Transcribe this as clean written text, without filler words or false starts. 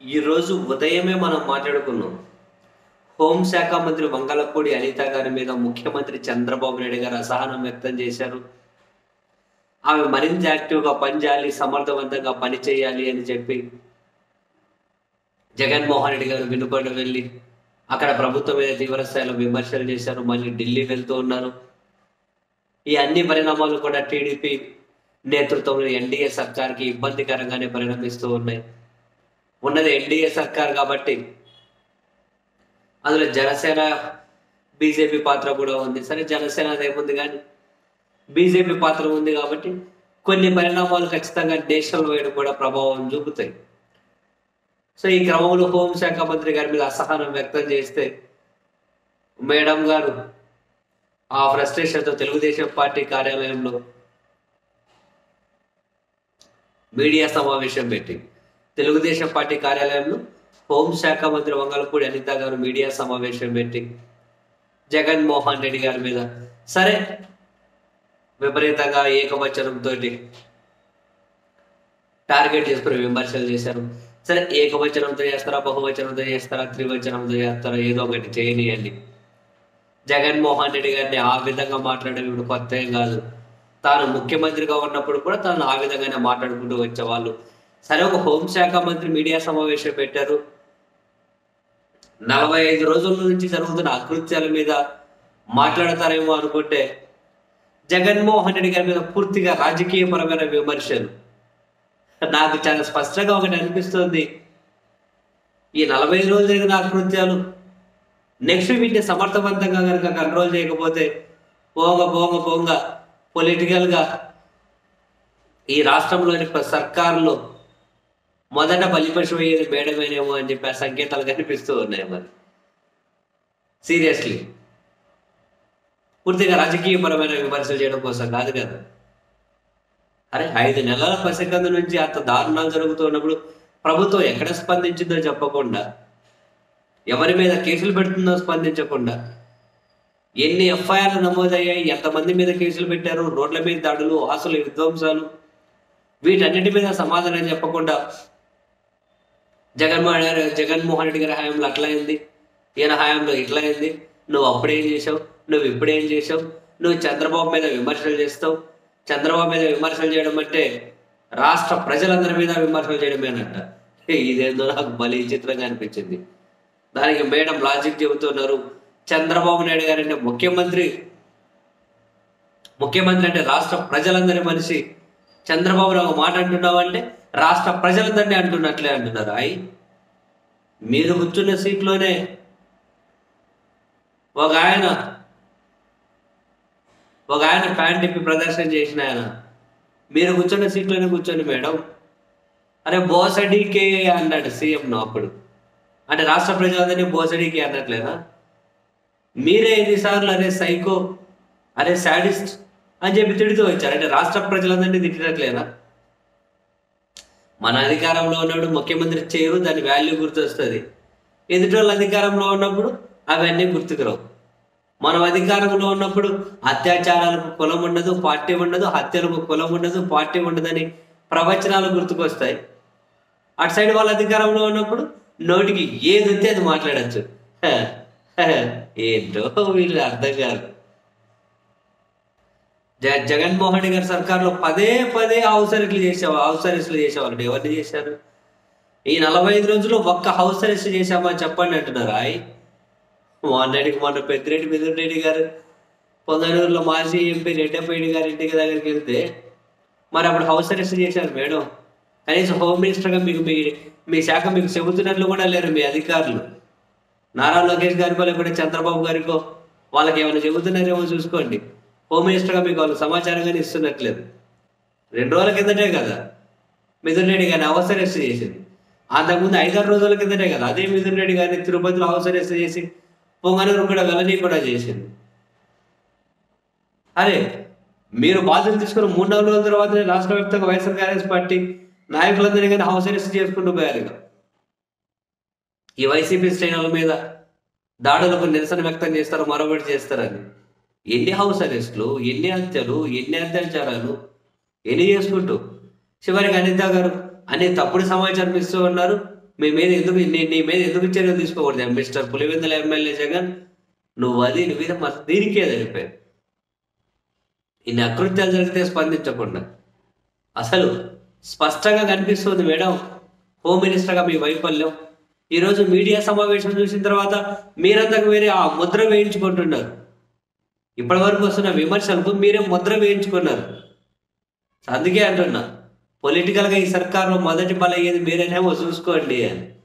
ఈరోజు ఉదయమే మనం మాట్లాడుకున్నాం. హోంశాఖ మంత్రి వంగలపూడి అనిత గారి మీద ముఖ్యమంత్రి చంద్రబాబు నాయుడు గారు అసహనం వ్యక్తం చేశారు. ఆమె మరింత యాక్టివ్‌గా పనిచేయాలి, సమర్థవంతంగా పనిచేయాలి అని చెప్పి జగన్మోహన్ రెడ్డి గారు వినుకొండ వెళ్లి అక్కడ ప్రభుత్వం మీద తీవ్ర స్థాయిలో విమర్శలు చేశారు. మళ్ళీ ఢిల్లీ వెళ్తూ ఉన్నారు. ఈ అన్ని పరిణామాలు కూడా టీడీపీ నేతృత్వంలో ఎన్డీఏ సర్కార్‌కి ఇబ్బందికరంగానే పరిణమిస్తూ ఉన్నాయి. ఉన్నది ఎన్డీఏ సర్కార్ కాబట్టి అందులో జనసేన, బీజేపీ పాత్ర కూడా ఉంది. సరే, జనసేన ఏముంది కానీ బీజేపీ పాత్ర ఉంది కాబట్టి కొన్ని పరిణామాలు ఖచ్చితంగా నేషనల్ వైడ్ కూడా ప్రభావం చూపుతాయి. సో ఈ క్రమంలో హోంశాఖ మంత్రి గారి మీద అసహనం వ్యక్తం చేస్తే మేడం గారు ఆ ఫ్రస్ట్రేషన్తో తెలుగుదేశం పార్టీ కార్యాలయంలో మీడియా సమావేశం పెట్టి తెలుగుదేశం పార్టీ కార్యాలయంలో హోంశాఖ మంత్రి వంగలపూడి అనిత గారు మీడియా సమావేశం పెట్టి జగన్మోహన్ రెడ్డి గారి మీద సరే విపరీతంగా ఏకవచనంతో టార్గెట్ చేసుకుని విమర్శలు చేశారు. సరే, ఏకవచనంతో చేస్తారా, బహువచనంతో చేస్తారా, త్రివచనంతో చేస్తారా, ఏదో ఒకటి చేయనియండి. జగన్మోహన్ రెడ్డి గారిని ఆ విధంగా మాట్లాడడం ఇప్పుడు కొత్త ఏం కాదు. తాను ముఖ్యమంత్రిగా ఉన్నప్పుడు కూడా తాను ఆ విధంగానే మాట్లాడుకుంటూ వచ్చేవాళ్ళు. సరే, ఒక హోంశాఖ మంత్రి మీడియా సమావేశం పెట్టారు. 45 రోజుల నుంచి జరుగుతున్న అకృత్యాల మీద మాట్లాడతారేమో అనుకుంటే జగన్మోహన్ రెడ్డి గారి మీద పూర్తిగా రాజకీయపరమైన విమర్శలు. నాకు చాలా స్పష్టంగా ఒకటి అనిపిస్తుంది, ఈ 45 రోజులు జరిగిన అకృత్యాలు నెక్స్ట్ వీటిని సమర్థవంతంగా కనుక కంట్రోల్ చేయకపోతే పోంగ పొలిటికల్గా ఈ రాష్ట్రంలోని సర్కారులో మొదట బలిపశు అయ్యేది మేడమేనేమో అని చెప్పి ఆ సంకేతాలు కనిపిస్తూ ఉన్నాయి. మరి సీరియస్లీ పూర్తిగా రాజకీయపరమైన విమర్శలు చేయడం కోసం కాదు కదా. అరే, 5 నెలల పసికందు నుంచి అంత దారుణాలు జరుగుతూ ఉన్నప్పుడు ప్రభుత్వం ఎక్కడ స్పందించిందో చెప్పకుండా, ఎవరి మీద కేసులు పెడుతుందో స్పందించకుండా, ఎన్ని ఎఫ్ఐఆర్లు నమోదయ్యాయి, ఎంతమంది మీద కేసులు పెట్టారు, రోడ్ల మీద దాడులు, ఆస్తుల విధ్వంసాలు, వీటన్నిటి మీద సమాధానం చెప్పకుండా జగన్మోహన్ రెడ్డి గారి హయాంలో అట్లా అయింది, ఈయన హయాంలో ఇట్లా అయింది, నువ్వు అప్పుడేం చేసావు, నువ్వు ఇప్పుడేం చేసావు, నువ్వు చంద్రబాబు మీద విమర్శలు చేస్తావు. చంద్రబాబు మీద విమర్శలు చేయడం అంటే రాష్ట్ర ప్రజలందరి మీద విమర్శలు చేయడమేనంట. ఇదేందో నాకు భలే చిత్రంగా అనిపించింది. దానికి మేడం లాజిక్ చెబుతున్నారు. చంద్రబాబు నాయుడు గారు అంటే ముఖ్యమంత్రి అంటే రాష్ట్ర ప్రజలందరి మనిషి. చంద్రబాబు ఒక మాట అంటున్నావు అంటే రాష్ట్ర ప్రజలందరినీ అంటున్నట్లే అంటున్నారు. మీరు కూర్చున్న సీట్లోనే ఒక ఆయన ప్యాంట్ ఇప్పి ప్రదర్శన చేసిన ఆయన మీరు కూర్చున్న సీట్లోనే కూర్చొని మేడం అరే బోసడికే అన్నాడు సీఎంను. అప్పుడు అంటే రాష్ట్ర ప్రజలందరినీ బోసడికే అన్నట్లేదా? మీరే ఎన్నిసార్లు అరే సైకో, అరే శాడిస్ట్ అని చెప్పి తిడుతూ వచ్చారు. అంటే రాష్ట్ర ప్రజలందరినీ తిట్టినట్లేదా? మన అధికారంలో ఉన్నప్పుడు ముఖ్యమంత్రి చేయరు, దాని వాల్యూ గుర్తొస్తుంది. ఎదుటి వాళ్ళ అధికారంలో ఉన్నప్పుడు అవన్నీ గుర్తుకురావు. మనం అధికారంలో ఉన్నప్పుడు అత్యాచారాలకు కులం ఉండదు, పార్టీ ఉండదు, హత్యలకు కులం ఉండదు, పార్టీ ఉండదని ప్రవచనాలు గుర్తుకొస్తాయి. అటు సైడ్ వాళ్ళ అధికారంలో ఉన్నప్పుడు నోటికి ఏది వస్తే అది మాట్లాడచ్చు. ఏంటో వీళ్ళు అర్థం కాదు. జగన్మోహన్ రెడ్డి గారి సర్కార్లో పదే హౌస్ అరెస్టులు చేసేవాళ్ళు. ఎవరిని చేశారు? ఈ 45 రోజుల్లో ఒక్క హౌస్ అరెస్ట్ చేశామా చెప్పండి అంటున్నారు. మొన్న పెద్దిరెడ్డి మిథున్ రెడ్డి గారు పొంగనూరులో మాజీ ఎంపీ రెడ్డప్పయ్య గారి ఇంటికి దగ్గరికి వెళ్తే మరి అప్పుడు హౌస్ అరెస్ట్ చేశారు మేడం. కనీసం హోమ్ మినిస్టర్గా మీ శాఖ మీకు చెబుతున్నట్లు కూడా లేరు మీ అధికారులు. నారా లోకేష్ గారికో లేకపోతే చంద్రబాబు గారికో వాళ్ళకి ఏమైనా చెబుతున్నారేమో చూసుకోండి. హోమ్ మినిస్టర్గా మీకు వాళ్ళు సమాచారం కానీ ఇస్తున్నట్లేదు. 2 రోజుల కిందటే కదా మిథున్ రెడ్డి గారిని హౌస్ అరెస్ట్ చేసింది. అంతకుముందు 5-6 రోజుల కిందటే కదా అదే మిథున్ రెడ్డి గారిని తిరుపతిలో హౌస్ అరెస్ట్ చేసి పొంగనూరు కూడా వెళ్ళని కూడా చేసింది. అరే, మీరు బాధ్యత తీసుకుని 3-4 రోజుల తర్వాతనే రాష్ట్ర వ్యాప్తంగా వైఎస్ఆర్ కాంగ్రెస్ పార్టీ నాయకులందరినీ కానీ హౌస్ అరెస్ట్ చేసుకుంటూ పోయారు. ఈ వైసీపీ శ్రేణుల మీద దాడులకు నిరసన వ్యక్తం చేస్తారు, మరొకటి చేస్తారని ఎన్ని హౌస్ అరెస్టులు, ఎన్ని హత్యలు, ఎన్ని అత్యాచారాలు, ఎన్ని చేసుకుంటూ చివరికి అనిత గారు అనే తప్పుడు సమాచారం ఇస్తూ ఉన్నారు. మీ మీద ఎందుకు నీ మీద ఎందుకు చర్యలు తీసుకోకూడదు మిస్టర్ పులివెందుల ఎమ్మెల్యే జగన్? నీ మీద దీనికే జరిపారు. ఇన్ని అకృత్యాలు జరిగితే స్పందించకుండా అసలు స్పష్టంగా కనిపిస్తుంది మేడం హోమ్ మినిస్టర్గా మీ వైఫల్యం. ఈరోజు మీడియా సమావేశం చూసిన తర్వాత మీరంతకు వేరే ఆ ముద్ర వేయించుకుంటున్నారు. ఇప్పటి వరకు వస్తున్న విమర్శలకు మీరే ముద్ర వేయించుకున్నారు. అందుకే అంటున్నా, పొలిటికల్గా ఈ సర్కారులో మొదటి బలయ్యేది మీరేనేమో చూసుకోండి అని.